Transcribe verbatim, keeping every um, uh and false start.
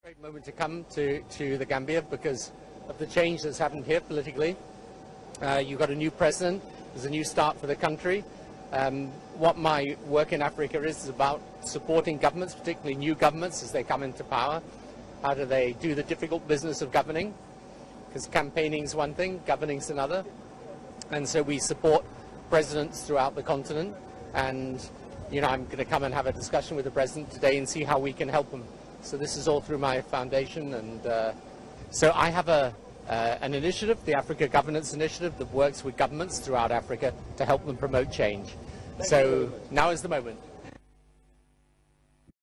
Great moment to come to, to the Gambia because of the change that's happened here politically. Uh, you've got a new president, there's a new start for the country. Um, what my work in Africa is, is about supporting governments, particularly new governments as they come into power. How do they do the difficult business of governing? Because campaigning is one thing, governing is another. And so we support presidents throughout the continent. And, you know, I'm going to come and have a discussion with the president today and see how we can help them. So this is all through my foundation. And uh, so I have a, uh, an initiative, the Africa Governance Initiative, that works with governments throughout Africa to help them promote change. So now is the moment.